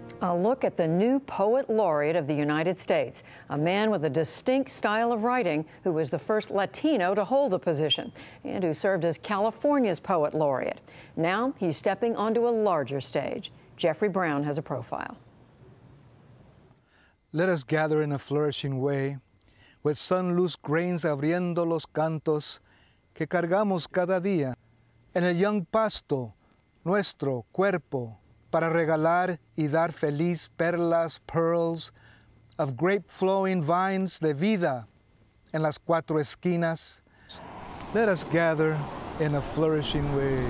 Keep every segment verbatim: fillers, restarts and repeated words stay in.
A look at the new Poet Laureate of the United States, a man with a distinct style of writing who was the first Latino to hold the position and who served as California's Poet Laureate. Now he's stepping onto a larger stage. Jeffrey Brown has a profile. Let us gather in a flourishing way, with sun-luz grains abriendo los cantos que cargamos cada día, en el young pasto, nuestro cuerpo, para regalar y dar feliz perlas, pearls, of grape-flowing vines de vida en las cuatro esquinas. Let us gather in a flourishing way.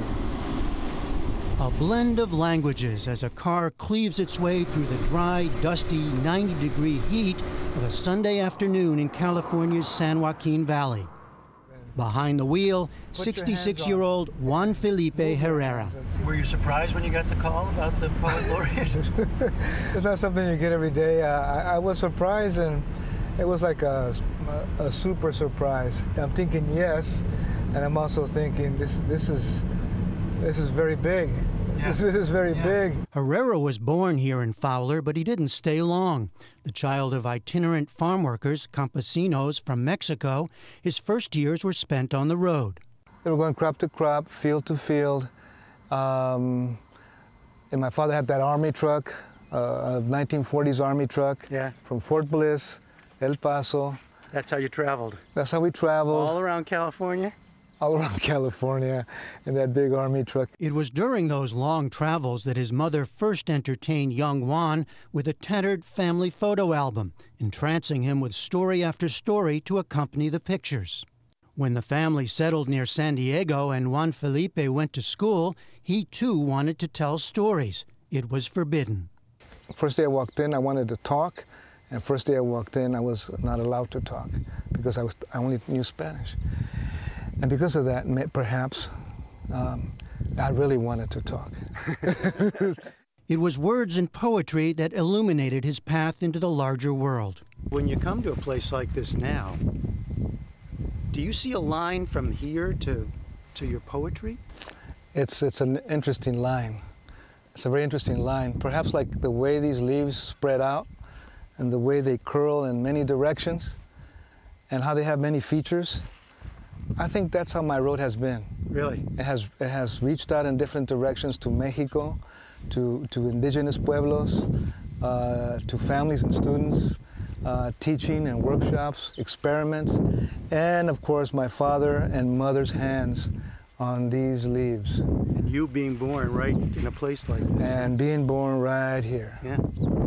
A blend of languages as a car cleaves its way through the dry, dusty, ninety degree heat of a Sunday afternoon in California's San Joaquin Valley. Behind the wheel, sixty-six-year-old Juan Felipe Herrera. Were you surprised when you got the call about the Poet Laureate? It's not something you get every day. Uh, I, I was surprised, and it was like a, a, a super surprise. I'm thinking yes, and I'm also thinking this, this, is, this is very big. Yeah. This, this is very yeah. big. Herrera was born here in Fowler, but he didn't stay long. The child of itinerant farm workers, campesinos from Mexico, his first years were spent on the road. They were going crop to crop, field to field. Um, and my father had that army truck, uh, a nineteen forties army truck, yeah. from Fort Bliss, El Paso. That's how you traveled? That's how we traveled. All around California? All around California in that big army truck. It was during those long travels that his mother first entertained young Juan with a tattered family photo album, entrancing him with story after story to accompany the pictures. When the family settled near San Diego and Juan Felipe went to school, he too wanted to tell stories. It was forbidden. First day I walked in, I wanted to talk, and first day I walked in, I was not allowed to talk because I, was, I only knew Spanish. And because of that, perhaps, um, I really wanted to talk. It was words and poetry that illuminated his path into the larger world. When you come to a place like this now, do you see a line from here to, to your poetry? It's, it's an interesting line. It's a very interesting line. Perhaps like the way these leaves spread out and the way they curl in many directions and how they have many features. I think that's how my road has been. Really? It has, it has reached out in different directions to Mexico, to, to indigenous pueblos, uh, to families and students, uh, teaching and workshops, experiments, and of course my father and mother's hands on these leaves. And you being born right in a place like this. And being born right here. Yeah.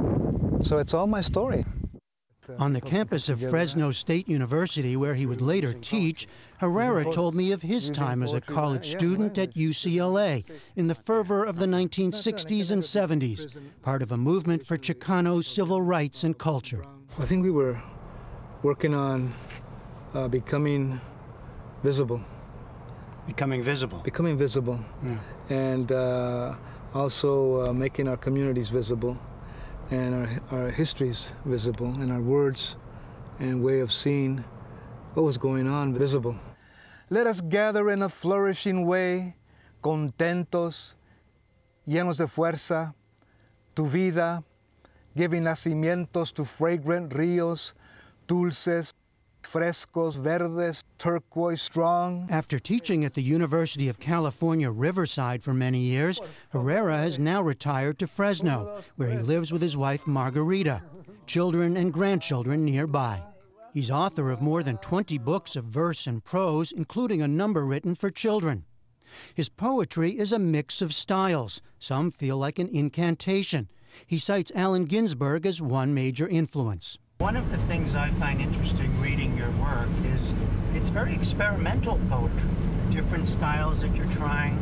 So it's all my story. On the campus of Fresno State University, where he would later teach, Herrera told me of his time as a college student at U C L A in the fervor of the nineteen sixties and seventies, part of a movement for Chicano civil rights and culture. I think we were working on uh, becoming visible. Becoming visible. Becoming visible. Yeah. And uh, also uh, making our communities visible, and our, our histories visible, and our words and way of seeing what was going on visible. Let us gather in a flourishing way, contentos, llenos de fuerza, tu vida, giving nacimientos to fragrant ríos, dulces, frescos, verdes, turquoise, strong. After teaching at the University of California, Riverside for many years, Herrera has now retired to Fresno, where he lives with his wife, Margarita, children and grandchildren nearby. He's author of more than twenty books of verse and prose, including a number written for children. His poetry is a mix of styles. Some feel like an incantation. He cites Allen Ginsberg as one major influence. One of the things I find interesting reading your work is it's very experimental poetry, different styles that you're trying,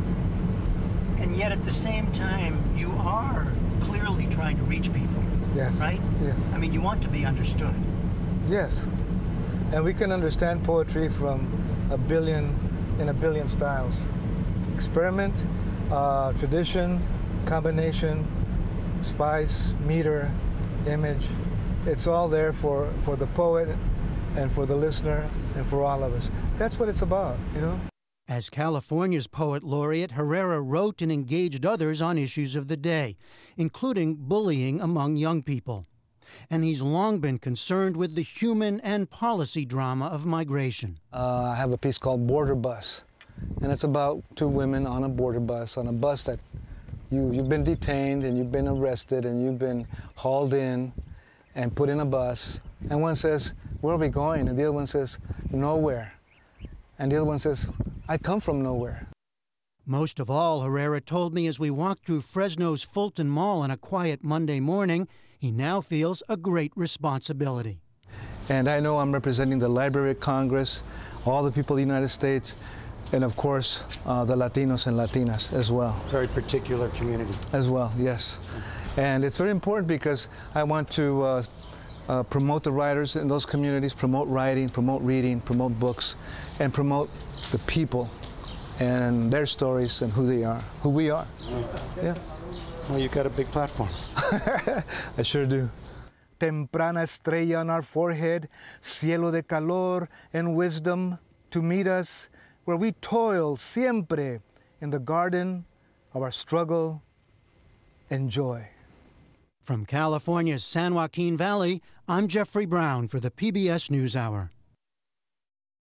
and yet at the same time you are clearly trying to reach people. Yes. Right? Yes. I mean, you want to be understood. Yes. And we can understand poetry from a billion, in a billion styles. Experiment, uh, tradition, combination, spice, meter, image. It's all there for, for the poet and for the listener and for all of us. That's what it's about, you know? As California's poet laureate, Herrera wrote and engaged others on issues of the day, including bullying among young people. And he's long been concerned with the human and policy drama of migration. Uh, I have a piece called Border Bus, and it's about two women on a border bus, on a bus that you, you've been detained and you've been arrested and you've been hauled in and put in a bus. And one says, "Where are we going?" And the other one says, "Nowhere." And the other one says, "I come from nowhere." Most of all, Herrera told me as we walked through Fresno's Fulton Mall on a quiet Monday morning, he now feels a great responsibility. And I know I'm representing the Library of Congress, all the people of the United States, and of course, uh, the Latinos and Latinas as well. Very particular community. As well, yes. And it's very important because I want to uh, uh, promote the writers in those communities, promote writing, promote reading, promote books, and promote the people and their stories and who they are, who we are. Yeah. Well, you've got a big platform. I sure do. Temprana estrella on our forehead, cielo de calor and wisdom to meet us, where we toil siempre in the garden of our struggle and joy. From California's San Joaquin Valley, I'm Jeffrey Brown for the P B S NewsHour.